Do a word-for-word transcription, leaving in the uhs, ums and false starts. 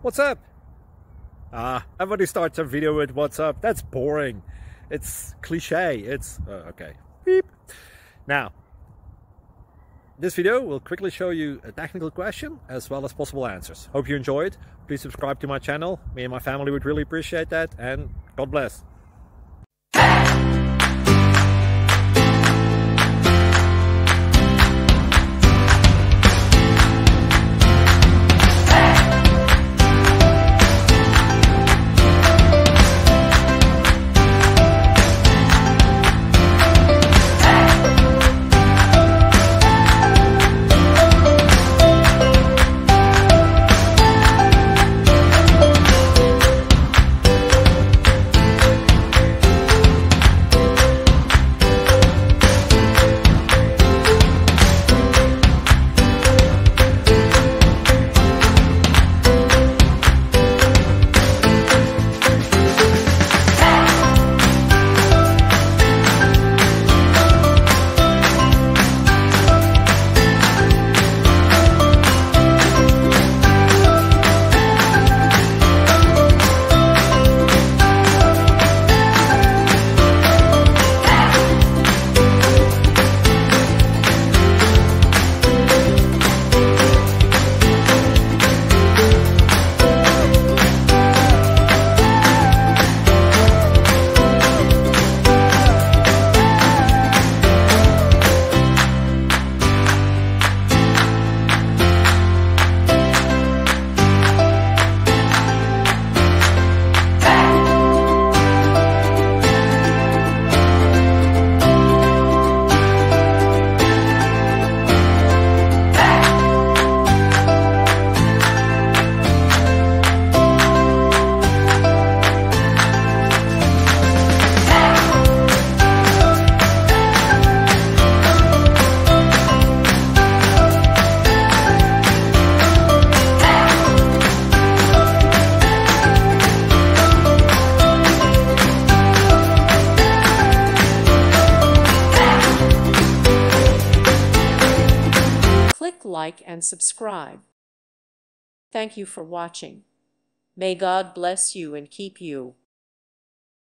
What's up? Ah, everybody starts a video with what's up. That's boring. It's cliche. It's uh, okay. Beep. Now, this video will quickly show you a technical question as well as possible answers. Hope you enjoyed. Please subscribe to my channel. Me and my family would really appreciate that, and God bless. Click like and subscribe. Thank you for watching. May God bless you and keep you.